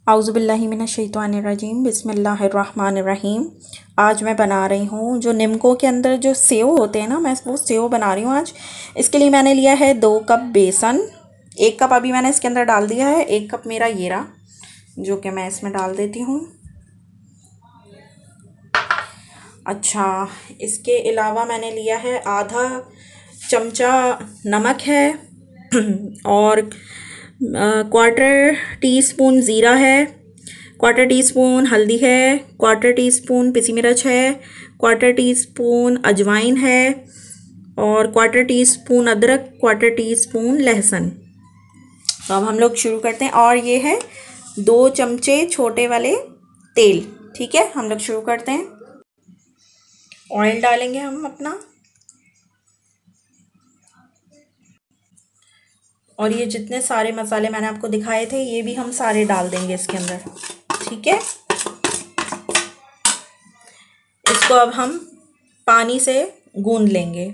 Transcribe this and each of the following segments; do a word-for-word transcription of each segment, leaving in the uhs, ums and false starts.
औज़ुबिल्लाहि मिनश्शैतानिर्रजीम बिस्मिल्लाहिर्रहमानिर्रहीम। आज मैं बना रही हूँ जो निम्को के अंदर जो सेव होते हैं ना, मैं वो सेव बना रही हूँ आज। इसके लिए मैंने लिया है दो कप बेसन, एक कप अभी मैंने इसके अंदर डाल दिया है, एक कप मेरा ये रहा जो कि मैं इसमें डाल देती हूँ। अच्छा, इसके अलावा मैंने लिया है आधा चमचा नमक है और क्वार्टर टी स्पून ज़ीरा है, क्वार्टर टी स्पून हल्दी है, क्वार्टर टी स्पून पिसी मिर्च है, क्वार्टर टी स्पून अजवाइन है और क्वार्टर टी स्पून अदरक, क्वार्टर टी स्पून लहसुन। तो अब हम लोग शुरू करते हैं। और ये है दो चमचे छोटे वाले तेल। ठीक है, हम लोग शुरू करते हैं। ऑयल डालेंगे हम अपना, और ये जितने सारे मसाले मैंने आपको दिखाए थे ये भी हम सारे डाल देंगे इसके अंदर। ठीक है, इसको अब हम पानी से गूंद लेंगे।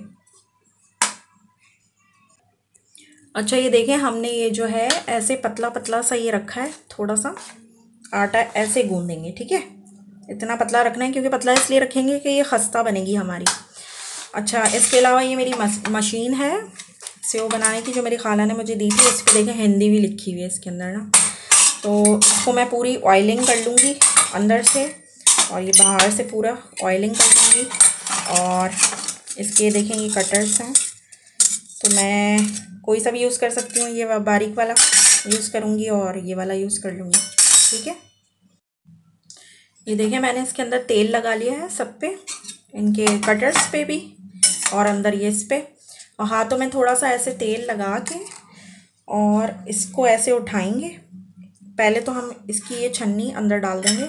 अच्छा, ये देखें हमने ये जो है ऐसे पतला पतला सा ये रखा है, थोड़ा सा आटा ऐसे गूंदेंगे। ठीक है, इतना पतला रखना है क्योंकि पतला इसलिए रखेंगे कि ये खस्ता बनेगी हमारी। अच्छा, इसके अलावा ये मेरी मशीन है सेव बनाने की जो मेरी खाला ने मुझे दी थी। इस पर देखें हिंदी भी लिखी हुई है इसके अंदर ना। तो इसको मैं पूरी ऑयलिंग कर लूँगी अंदर से और ये बाहर से पूरा ऑयलिंग कर लूँगी। और इसके देखें ये कटर्स हैं, तो मैं कोई सा भी यूज़ कर सकती हूँ। ये बारीक वाला यूज़ करूँगी और ये वाला यूज़ कर लूँगी। ठीक है, ये देखें मैंने इसके अंदर तेल लगा लिया है सब पे, इनके कटर्स पे भी और अंदर ये इस पे। और हाथों में थोड़ा सा ऐसे तेल लगा के और इसको ऐसे उठाएंगे। पहले तो हम इसकी ये छन्नी अंदर डाल देंगे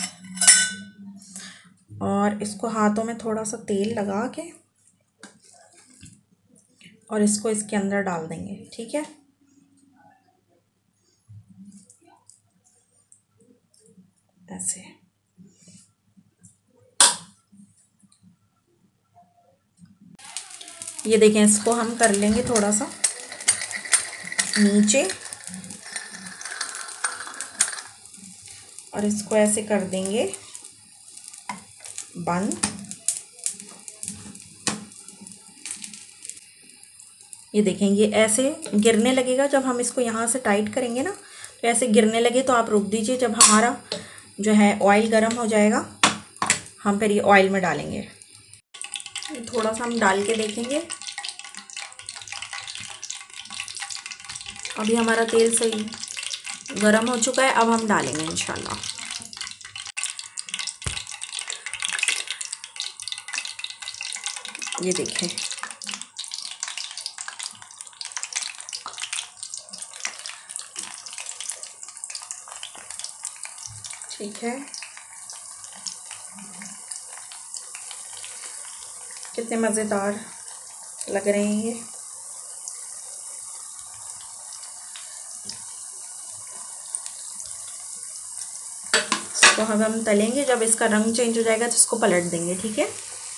और इसको हाथों में थोड़ा सा तेल लगा के और इसको इसके अंदर डाल देंगे। ठीक है, ऐसे। ये देखें इसको हम कर लेंगे थोड़ा सा नीचे और इसको ऐसे कर देंगे बंद। ये देखें ये ऐसे गिरने लगेगा जब हम इसको यहाँ से टाइट करेंगे ना, तो ऐसे गिरने लगे तो आप रुक दीजिए। जब हमारा जो है ऑयल गर्म हो जाएगा हम फिर ये ऑयल में डालेंगे। थोड़ा सा हम डाल के देखेंगे। अभी हमारा तेल सही गरम हो चुका है, अब हम डालेंगे इंशाल्लाह। ये देखें ठीक है, कितने मज़ेदार लग रहे हैं ये। इसको हम हम तलेंगे, जब इसका रंग चेंज हो जाएगा तो इसको पलट देंगे। ठीक है,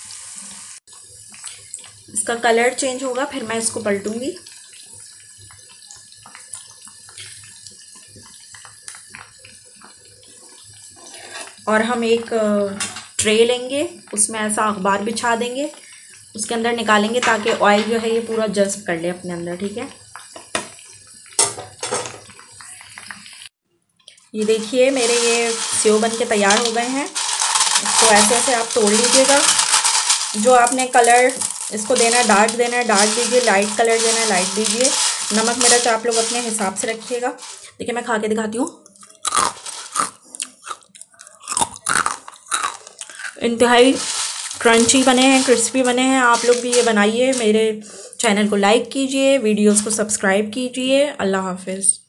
इसका कलर चेंज होगा फिर मैं इसको पलटूंगी। और हम एक ट्रे लेंगे, उसमें ऐसा अखबार बिछा देंगे, उसके अंदर निकालेंगे ताकि ऑयल जो है ये पूरा जज्ब कर ले अपने अंदर। ठीक है, ये देखिए मेरे ये सेव बन के तैयार हो गए हैं। इसको ऐसे ऐसे आप तोड़ लीजिएगा। जो आपने कलर इसको देना है, डार्क देना है डार्क दीजिए, लाइट कलर देना है लाइट दीजिए। नमक मिर्च आप लोग अपने हिसाब से रखिएगा। देखिए मैं खा के दिखाती हूँ। इंतहाई क्रंची बने हैं, क्रिस्पी बने हैं। आप लोग भी ये बनाइए। मेरे चैनल को लाइक कीजिए, वीडियोस को सब्सक्राइब कीजिए। अल्लाह हाफिज़।